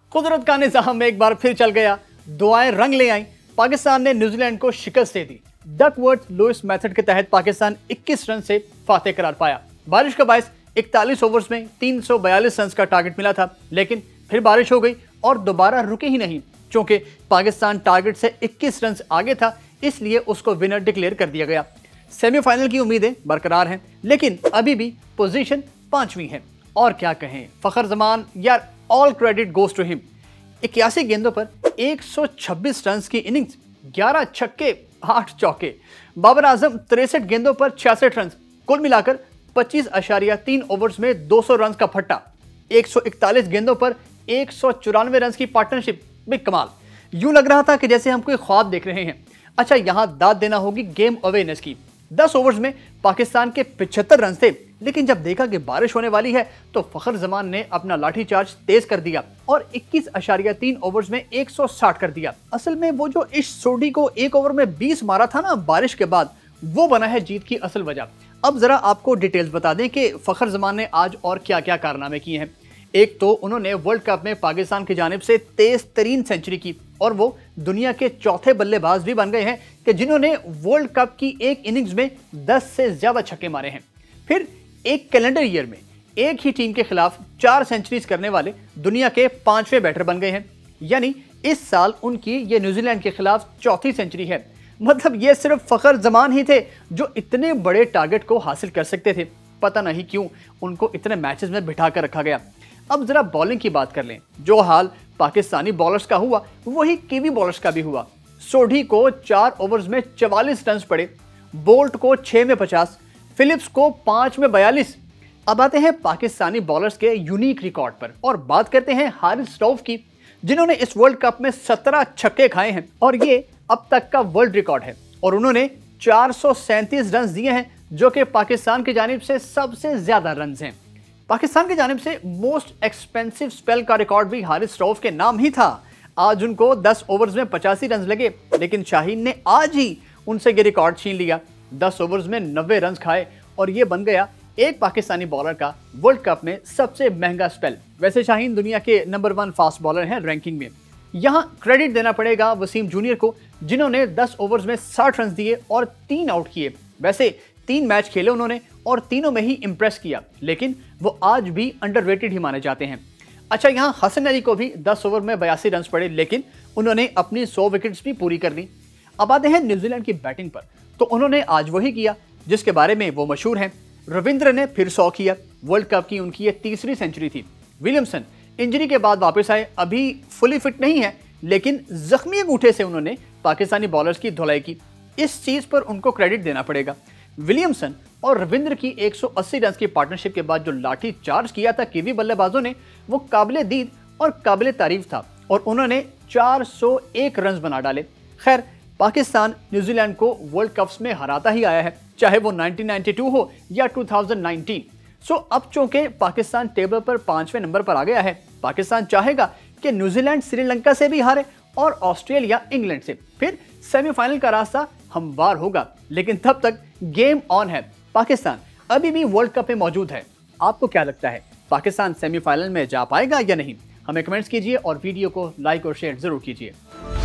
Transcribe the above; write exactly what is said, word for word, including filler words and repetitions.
कुदरत का निज़ाम एक बार फिर चल गया, दुआएं रंग ले आई। पाकिस्तान ने न्यूजीलैंड को शिकस्त दे दी। डकवर्थ लुईस मेथड के तहत पाकिस्तान इक्कीस रन से फातेह करार पाया। बारिश का बायस इकतालीस ओवर्स में तीन सौ बयालीस रन का टारगेट मिला था, लेकिन फिर बारिश हो गई और दोबारा रुके ही नहीं। चूंकि पाकिस्तान टारगेट से इक्कीस रन आगे था, इसलिए उसको विनर डिक्लेयर कर दिया गया। सेमीफाइनल की उम्मीदें बरकरार हैं, लेकिन अभी भी पोजीशन पांचवी है। और क्या कहें, फखर जमान यार, all credit goes to him. इक्यासी गेंदों पर एक सौ छब्बीस रन की इनिंग्स, ग्यारह छक्के आठ चौके। बाबर आजम तिरसठ गेंदों पर छियासठ रन, कुल मिलाकर पच्चीस अशारिया तीन ओवर्स में दो सौ रन का फट्टा। एक सौ इकतालीस गेंदों पर एक सौ चौरानवे रन की पार्टनरशिप, बिग कमाल। यूं लग रहा था कि जैसे हम कोई ख्वाब देख रहे हैं। अच्छा, यहां दाद देना होगी गेम अवेयरनेस की। दस ओवर्स में पाकिस्तान के पचहत्तर रन थे, लेकिन जब देखा कि बारिश होने वाली है तो फखर जमान ने अपना लाठीचार्ज तेज कर दिया और इक्कीस अशारिया तीन ओवर्स में एक सौ साठ कर दिया। असल में वो जो इश सोडी को एक ओवर में बीस मारा था ना बारिश के बाद, वो बना है जीत की असल वजह। अब जरा आपको डिटेल्स बता दें कि फखर जमान ने आज और क्या क्या कारनामे किए हैं। एक तो उन्होंने वर्ल्ड कप में पाकिस्तान की जानिब से तेज तरीन सेंचुरी की और वो दुनिया के चौथे बल्लेबाज भी बन गए हैं कि जिन्होंने वर्ल्ड कप की एक इनिंग्स में दस से ज्यादा छक्के मारे हैं। फिर एक कैलेंडर ईयर में एक ही टीम के खिलाफ चार सेंचुरीज करने वाले दुनिया के पांचवें बैटर बन गए हैं। यानी इस साल उनकी ये न्यूजीलैंड के खिलाफ चौथी सेंचुरी है। मतलब ये सिर्फ फखर जमान ही थे जो इतने बड़े टारगेट को हासिल कर सकते थे। पता नहीं क्यों उनको इतने मैचेस में बिठा कर रखा गया। अब जरा बॉलिंग की बात कर लें। जो हाल पाकिस्तानी बॉलर्स का हुआ, वही कीवी बॉलर्स का भी हुआ। सोढी को चार ओवर्स में चवालीस रन पड़े, बोल्ट को छह में पचास, फिलिप्स को पांच में बयालीस। अब आते हैं पाकिस्तानी बॉलर्स के यूनिक रिकॉर्ड पर और बात करते हैं हारिस रऊफ की, जिन्होंने इस वर्ल्ड कप में सत्रह छक्के खाए हैं और ये अब तक का वर्ल्ड रिकॉर्ड है। और उन्होंने चार सौ सैंतीस रन दिए हैं, जो कि पाकिस्तान की जानिब से सबसे ज्यादा रन हैं। पाकिस्तान की जानिब से मोस्ट एक्सपेंसिव स्पेल का रिकॉर्ड भी हारिस रऊफ के नाम ही था। आज उनको दस ओवर्स में पचासी रन लगे, लेकिन शाहीन ने आज ही उनसे ये रिकॉर्ड छीन लिया। दस ओवर्स में नब्बे रन खाए और ये बन गया एक पाकिस्तानी बॉलर का वर्ल्ड कप में सबसे महंगा स्पेल। वैसे शाहीन दुनिया के नंबर वन फास्ट बॉलर हैं रैंकिंग में। यहाँ क्रेडिट देना पड़ेगा वसीम जूनियर को, जिन्होंने दस ओवर्स में साठ रन दिए और तीन आउट किए। वैसे तीन मैच खेले उन्होंने और तीनों में ही इंप्रेस किया, लेकिन वो आज भी अंडररेटेड ही माने जाते हैं। अच्छा, यहाँ हसन अली को भी दस ओवर में बयासी रन पड़े, लेकिन उन्होंने अपनी सौ विकेट्स भी पूरी कर ली। अब आते हैं न्यूजीलैंड की बैटिंग पर, तो उन्होंने आज वही किया जिसके बारे में वो मशहूर हैं। रविंद्र ने फिर सौ किया। वर्ल्ड कप की उनकी ये तीसरी सेंचुरी थी। विलियमसन इंजरी के बाद वापस आए, अभी फुली फिट नहीं है, लेकिन जख्मी अंगूठे से उन्होंने पाकिस्तानी बॉलर्स की धुलाई की। इस चीज पर उनको क्रेडिट देना पड़ेगा। विलियमसन और रविंद्र की एक सौ अस्सी रन की पार्टनरशिप के बाद जो लाठी चार्ज किया था कीवी बल्लेबाजों ने, वो काबिले दीद और काबिले तारीफ था और उन्होंने चार सौ एक रन बना डाले। खैर, पाकिस्तान न्यूजीलैंड को वर्ल्ड कप्स में हराता ही आया है, चाहे वो उन्नीस सौ बानवे हो या दो हज़ार उन्नीस। सो अब चूंकि पाकिस्तान टेबल पर पांचवें नंबर पर आ गया है, पाकिस्तान चाहेगा कि न्यूजीलैंड श्रीलंका से भी हारे और ऑस्ट्रेलिया इंग्लैंड से। फिर सेमीफाइनल का रास्ता हमवार होगा, लेकिन तब तक गेम ऑन है। पाकिस्तान अभी भी वर्ल्ड कप में मौजूद है। आपको क्या लगता है, पाकिस्तान सेमीफाइनल में जा पाएगा या नहीं? हमें कमेंट्स कीजिए और वीडियो को लाइक और शेयर जरूर कीजिए।